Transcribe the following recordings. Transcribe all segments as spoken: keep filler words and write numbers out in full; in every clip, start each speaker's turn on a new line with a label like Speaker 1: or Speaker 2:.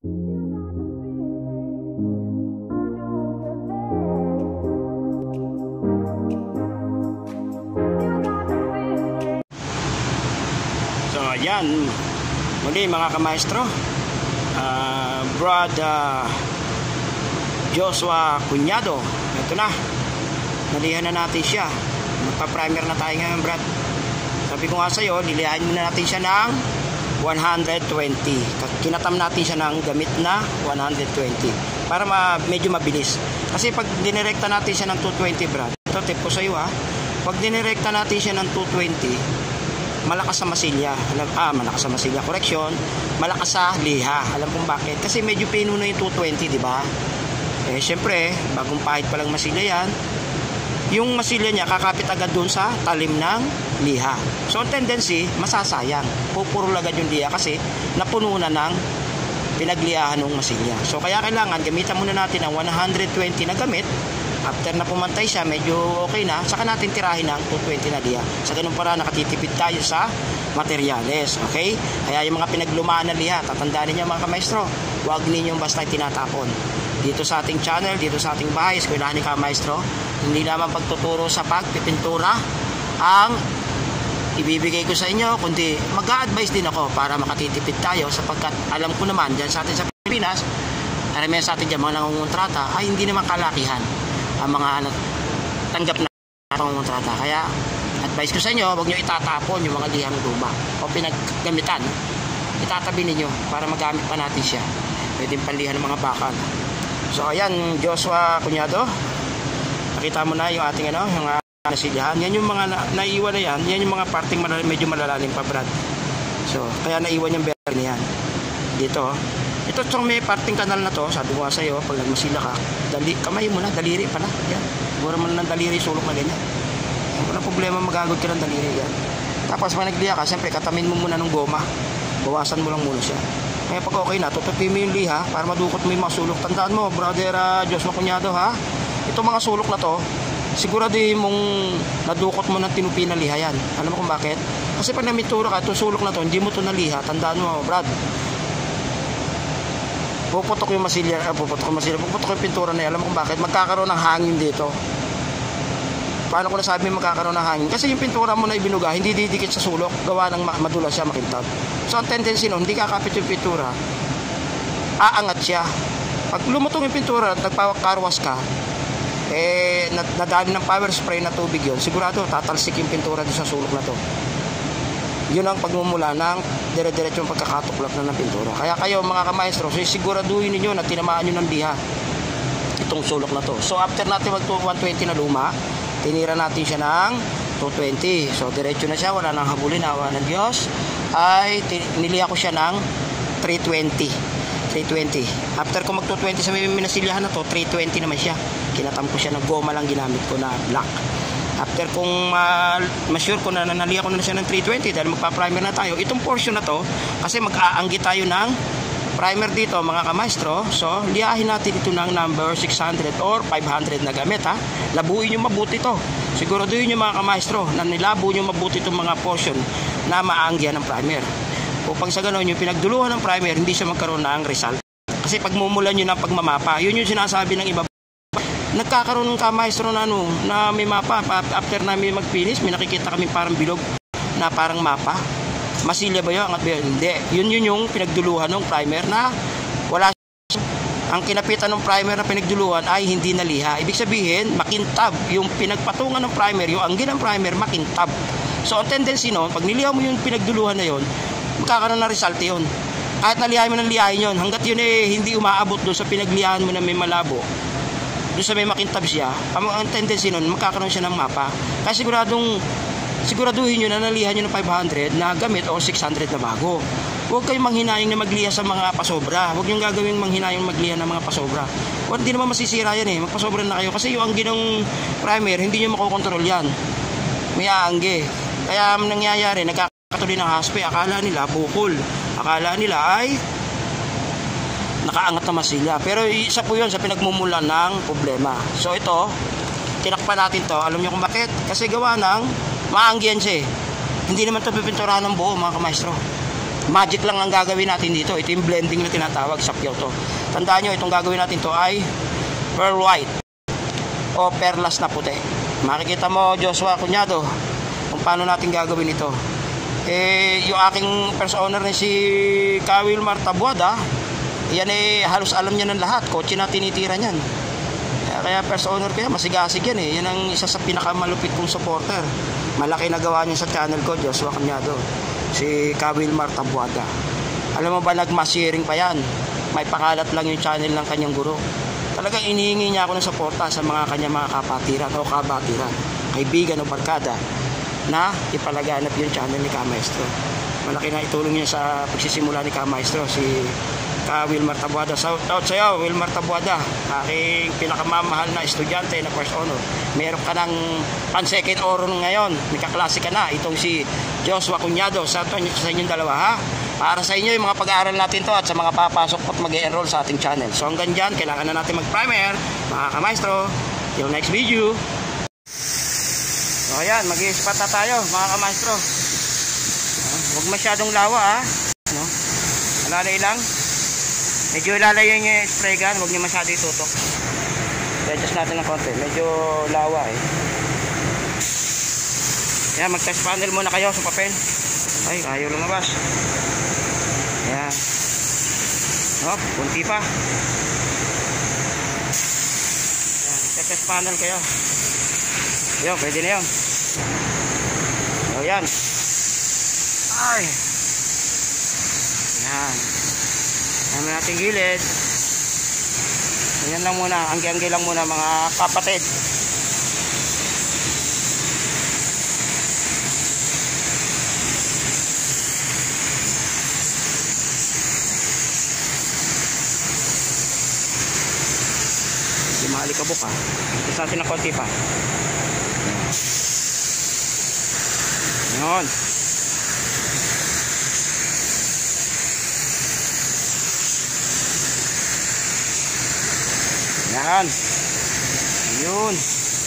Speaker 1: So ayan, muli mga kamaestro, uh, brother Joshua Cuñado, ito na, nalihan na natin siya. Magpa-primer na tayo ngayon, brad. Sabi ko nga sa'yo, lilihanin na natin siya ng one twenty. Kinatam natin siya ng gamit na one twenty para ma medyo mabilis. Kasi pag dinirekta natin siya ng two twenty, brad, ito tip ko sa'yo ha, pag dinirekta natin siya ng two twenty, malakas sa masilya. Alam, ah, malakas sa masilya. Correction, malakas sa liha. Alam kung bakit? Kasi medyo pino na yung two twenty, di ba? Eh, syempre, bagong pahit pa lang masilya yan. Yung masilya niya, kakapit agad dun sa talim ng liha. So, ang tendency, masasayang. Pupurol agad yung liha kasi napuno na ng pinaglihahan ng masilya. So, kaya kailangan, gamitan muna natin ang one twenty na gamit. After na pumantay siya, medyo okay na, saka natin tirahin ng two twenty na liha. Sa ganun para nakatitipid tayo sa materyales, okay? Kaya yung mga pinaglumaan na liha, tatandaan niyo mga kamaestro, huwag ninyong basta tinatapon. Dito sa ating channel, dito sa ating bahay, eskwelahan ni Kamaestro, hindi naman pagtuturo sa pagpipintura ang ibibigay ko sa inyo, kundi mag-a-advise din ako para makatitipid tayo, sapagkat alam ko naman dyan sa atin sa Pilipinas, karamihan sa atin dyan mga nangungontrata ay hindi naman kalakihan ang mga tanggap na pangungontrata. Kaya advice ko sa inyo, huwag nyo itatapon yung mga lihang luma o pinaggamitan. Itatabi ninyo para magamit pa natin siya. Pwede panlihan ng mga bakal. So ayan, Joshua Cuñado, nakita mo na yung ating ano, yung uh, nasilyahan. Yan yung mga na, naiwan na yan. Yan yung mga parting malalalim, medyo malalalim pa, brad. So kaya naiwan yung bearing na yan dito. Ito itong may parting kanal na to, sabi ko nga sa'yo, pag nagmasila ka, dali, kamay mo na, daliri pala. Yan. Siguro mo na ng daliri, sulok na ganyan. Walang problema, magagod ka ng daliri yan. Tapos pag nagliha ka, siyempre katamin mo muna ng goma. Bawasan mo lang muna siya. Kaya pag okay na, tutupi mo yung liha para madukot mo yung mga sulok. Tandaan mo, brother uh, Joshua Cuñado ha, itong mga sulok na to, siguraduhin mong nadukot mo ng tinupi na liha yan. Alam mo kung bakit? Kasi pag namituro ka, itong sulok na to, hindi mo ito naliha. Tandaan mo, brad, puputok yung masilya, uh, puputok yung masilya, puputok yung pintura na yan. Alam mo kung bakit? Magkakaroon ng hangin dito. Paano ko nasabi magkakaroon ng hangin? Kasi yung pintura mo na ibinuga, hindi didikit sa sulok, gawa ng madulas siya, makintab. So ang tendency nun, hindi kakapit yung pintura, aangat siya. Pag lumutong yung pintura at nagpakarwas ka, eh nadali ng power spray na tubig yun, sigurado tatalsik yung pintura doon sa sulok na to. Yun ang pagmumula ng dire-diretsong pagkakatuklap na ng pintura. Kaya kayo mga kamaestro, so siguraduhin niyo na tinamaan nyo ng liha itong sulok na to. So after natin mag one twenty na luma, tinira natin siya ng two twenty. So diretso na siya, wala nang habulin, awa ng Diyos. Ay niliha ko siya ng three twenty. three twenty. After ko mag two twenty sa may minasilyahan na to, three twenty naman siya. Kinatam ko siya ng goma lang ginamit ko na black. After kung uh, ma-sure ko na naliha ko na siya ng three twenty dahil magpa-primer na tayo, itong portion na to, kasi mag-aanggi tayo ng primer dito mga kamaestro. So lihahin natin ito ng number six hundred or five hundred na gamit ha. Labuin nyo mabuti to. Siguraduhin nyo mga kamaestro na nilabo nyo mabuti itong mga portion na maanggihan ng primer. Upang sa ganoon yung pinagduluhan ng primer, hindi siya magkaroon ng result. Kasi pagmumulan nyo ng pagmamapa, yun yung sinasabi ng iba. Nagkakaroon ng kamaestro na ano, na may mapa. After namin mag-finish, may nakikita kami parang bilog na parang mapa. Masilya ba yun? Angat ba yun? Hindi. Yun yun yung pinagduluhan ng primer na wala siya. Ang kinapitan ng primer na pinagduluhan ay hindi naliha. Ibig sabihin, makintab. Yung pinagpatungan ng primer, yung anggi ng primer, makintab. So, ang tendency nun, pag niliha mo yung pinagduluhan na yun, magkakaroon ng result yun. Kahit nalihain mo ng lihain yun, hanggat yun eh, hindi umaabot doon sa pinaglihahan mo na may malabo, doon sa may makintab siya, ang, ang tendency nun, magkakaroon siya ng mapa. Kaya siguradong, siguraduhin nyo na nalihan nyo ng five hundred na gamit o six hundred na bago. Huwag kayong manghinayang na magliha sa mga pasobra. Huwag nyo gagawing manghinayang magliha ng mga pasobra. Huwag, hindi naman masisira yan eh. Magpasobra na kayo. Kasi yung anggi ng primer, hindi nyo makokontrol yan. May aanggi. Kaya nangyayari, nagkakatuloy ng haspe. Akala nila bukol. Akala nila ay nakaangat na masilya. Pero isa po yun sa pinagmumulan ng problema. So ito, tinakpan natin to. Alam nyo kung bakit? Kasi gawa ng maanggihan siya eh. Hindi naman ito pipinturahan ng buo mga kamaestro. Magic lang ang gagawin natin dito. Ito yung blending na tinatawag sa Kyoto. Tandaan nyo, itong gagawin natin to ay pearl white o perlas na puti. Makikita mo, Joshua Cuñado, kung paano natin gagawin ito. Eh, yung aking first owner ni si Kawil Martabuada, yan eh, halos alam niya ng lahat. Kotse na tinitira niyan. Kaya first owner kaya masigasig yan eh. Yan ang isa sa pinakamalupit kong supporter. Malaki na gawa niya sa channel ko, Joshua Cuñado, si Kawil Martabuada. Alam mo ba, nag-mass sharing pa yan. May pakalat lang yung channel ng kanyang guro. Talagang inihingi niya ako ng suporta sa mga kanyang mga kapatiran o kabatiran, kaibigan o barkada, na ipalaganap yung channel ni Kamaestro. Malaki na itulong niya sa pagsisimula ni Kamaestro, si Ka Will Martabuada. Shout out sa iyo, Will Martabuada, aking pinakamamahal na estudyante na first honor. Meron ka ng pan second honor ngayon, may kaklase ka na, itong si Joshua Cuñado. Sa sa inyong dalawa, ha? Para sa inyo yung mga pag-aaral natin to at sa mga papasok at mag-e-enroll sa ating channel. So hanggang dyan, kailangan na natin mag-primer, mga Kamaestro. Till next video. So ayan, mag-i-spot na tayo, mga Kamaestro. Huwag masyadong lawa, ha? No? Alalay lang. Medyo ilalayo nyo yung spray gun, huwag nyo masyado itutok. I-adjust natin ng konti, medyo lawa eh. Ayan, mag-test panel muna kayo sa papel. Ay, ayaw lumabas. Ayan. Hop, kunti pa. Ayan, test panel kayo. Ayan, pwede na yun. So, ayan. Ay. Ayan. Ayan natin gilid. Ayan lang muna, anggi-anggi lang muna mga kapatid. Hindi maalikabok ha. Tapos natin ng konti pa. Ayan. Yan. Ayun.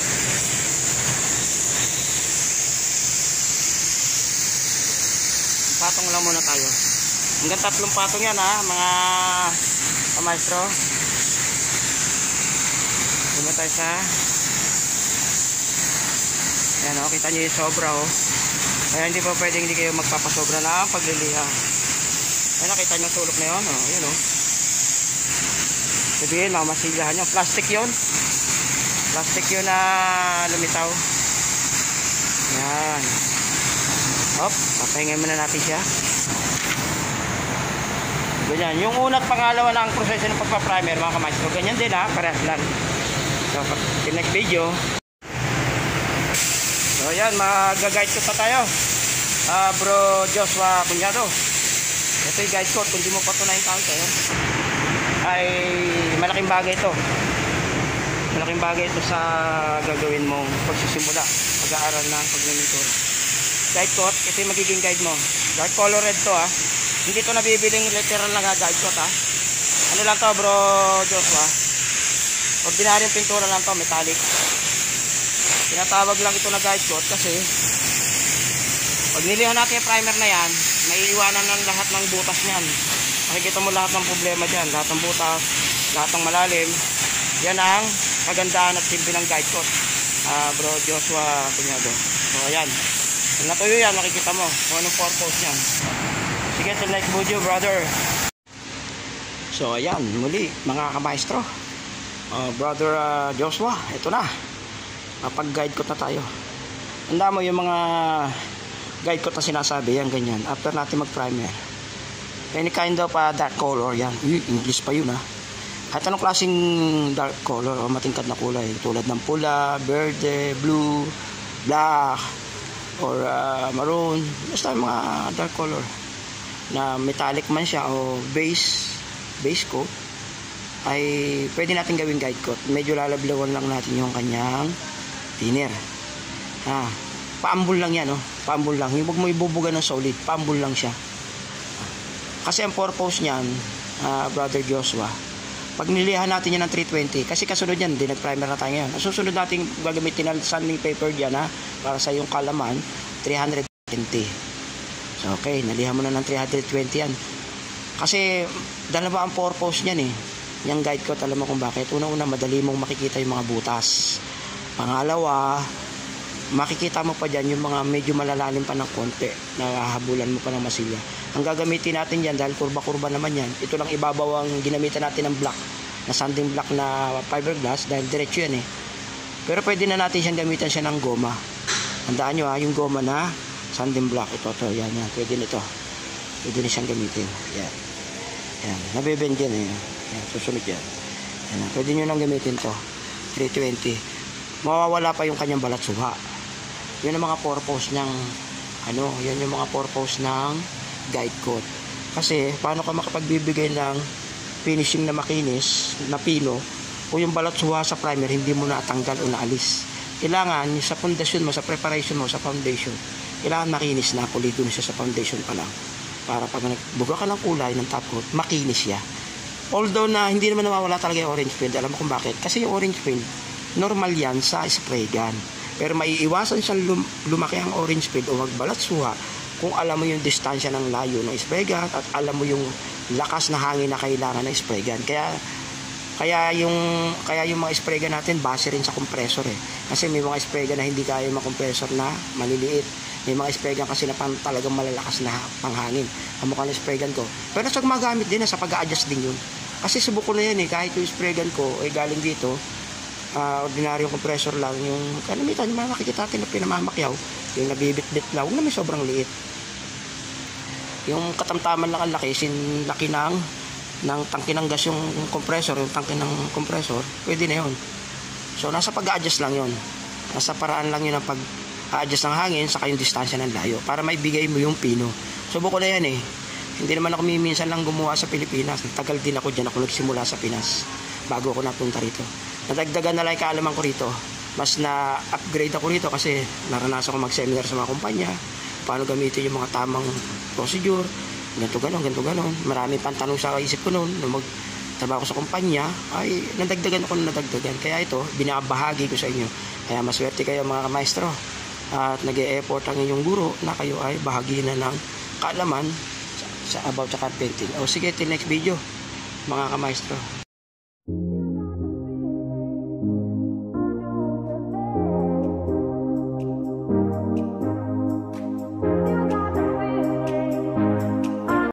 Speaker 1: Patong lang muna tayo. Hanggang tatlong patong yan ha, mga Kamaestro. Muna tayo sa yan o, kita nyo yung sobra o. Kaya hindi pa pwedeng hindi kayo magpapasobra na pagliliha. Ayan, nakita nyo sulok na yun o. Ayan o. Sabihin, mamasilyahan nyo. Plastic yun. Plastic yun na lumitaw. Yan. Hop, papahingin muna natin siya. Ganyan. Yung una at pangalawa na ang proseso ng pagpa-primer, mga Kamaestro. Ganyan din ha, parehas lang. So, in next video. So, yan, mag-guide ko pa tayo. Uh, bro Joshua Cuñado. Ito yung guide code. Kung di mo pa ito na-encounter, ay malaking bagay ito. Malaking bagay ito sa gagawin mong pagsisimula, pag-aaral ng pagmimitura. Guide coat, ito yung magiging guide mo. Dark color red to ha. Hindi ito nabibiling literal na guide coat ha. Ano lang to bro Joshua? Ordinaryong pintura lang to, metallic. Tinatawag lang ito na guide coat kasi pag nilihan natin yung primer na yan, maiiwanan ng lahat ng butas niyan. Makikita mo lahat ng problema dyan, lahat ng butas, lahat ng malalim. Yan ang kagandahan at simple ng guide coat, uh, bro Joshua Cuñado. So ayan, kung natuyo yan, makikita mo kung anong purpose yan. Sige, till next video brother. So ayan, muli mga Kamaestro, uh, brother uh, Joshua, ito na, kapag guide coat na tayo. Tanda mo yung mga guide coat na sinasabi, yan ganyan, after natin mag primer, any kind of uh, dark color, yan. Uy, English pa yun ha. Kahit anong klaseng dark color o matingkad na kulay, tulad ng pula, verde, blue, black, or uh, maroon, basta mga dark color na metallic man siya o base base coat, ay pwede natin gawing guide coat. Medyo lalablawan lang natin yung kanyang thinner ha. Paambul lang yan, no? Paambul lang, huwag mo ibubuga ng solid, paambul lang siya. Kasi ang purpose niyan, uh, brother Joshua, pag nilihan natin yan ng three twenty, kasi kasunod yan, di nag-primer na tayo ngayon. Ang susunod natin gagamitin ng sanding paper dyan ha, para sa yung kalaman, three twenty. So, okay, nalihan mo na ng three hundred twenty yan. Kasi, dalawa ang purpose niyan eh. Yung guide ko, alam mo kung bakit. Una-una, madali mong makikita yung mga butas. Pangalawa, makikita mo pa dyan yung mga medyo malalalim pa ng konti na habulan mo pa ng masilya. Ang gagamitin natin dyan, dahil kurba-kurba naman yan, ito lang ibabaw ang ginamitan natin ng block, na sanding block na fiberglass, dahil diretso yan eh. Pero pwede na natin siyang gamitan siya ng goma. Tandaan nyo ha, yung goma na sanding block, ito, to, yan, yan, pwede nito. Pwede na siyang gamitin. Yan. Yan, nabibend yan eh. Yan, susunod yan. Yan, pwede nyo nang gamitin to. three twenty. Mawawala pa yung kanyang balat suha. Yun ang mga purpose ng ano, yan yung mga purpose ng guide coat. Kasi paano ka makapagbibigay ng finishing na makinis na pino kung yung balat suha sa primer hindi mo natanggal o naalis. Kailangan sa foundation mo, sa preparation mo, sa foundation, kailangan makinis na, pulido na siya sa foundation pa lang. Para pag nagbuga ka ng kulay ng top coat, makinis siya. Although na hindi naman nawawala talaga yung orange paint. Alam mo kung bakit? Kasi yung orange paint, normal yan sa spray gun. Pero maiiwasan siyang lum lumaki ang orange paint o magbalat suha kung alam mo yung distansya ng layo ng spray gun at alam mo yung lakas na hangin na kailangan ng spray gun. Kaya kaya yung kaya yung mga spray gun natin base rin sa compressor eh. Kasi may mga spray gun na hindi kaya yung mga compressor na maliliit. May mga spray gun kasi na pan, talagang malalakas na panghangin. Kamukha ng spray gun ko. Pero sa gumagamit din na sa pag-a-adjust din yun. Kasi subuko na yan eh. Kahit yung spray gun ko ay galing dito, uh, ordinaryong compressor lang. Yung kanamitan, yung mga nakikita natin na pinamamakyaw, yung nabibit-bit lang, huwag naman sobrang liit. Yung katamtaman lang ang laki, sin laki ng, ng tangke ng gas yung compressor, yung tangke ng compressor, pwede na yun. So, nasa pag-a-adjust lang yun. Nasa paraan lang yun ang pag-a-adjust ng hangin, saka yung distansya ng layo, para maibigay mo yung pino. Subuko na yan eh. Hindi naman ako minsan lang gumawa sa Pilipinas. Tagal din ako dyan. Ako nagsimula sa Pinas bago ako napunta rito. Nadagdagan na lang kaalaman ko rito. Mas na-upgrade ako rito kasi naranasan ko mag-seminar sa mga kumpanya. Paano gamitin yung mga tamang procedure. Ganito ganon, ganito ganon. Marami pang tanong sa isip ko noon. Nung magtrabaho ko sa kumpanya, ay nadagdagan ako na nadagdagan. Kaya ito, binabahagi ko sa inyo. Kaya maswerte kayo mga kamaestro. At nag-e-effort ang inyong guro na kayo ay bahagi na ng kaalaman sa about sa carpenting. O sige, till next video mga kamaestro.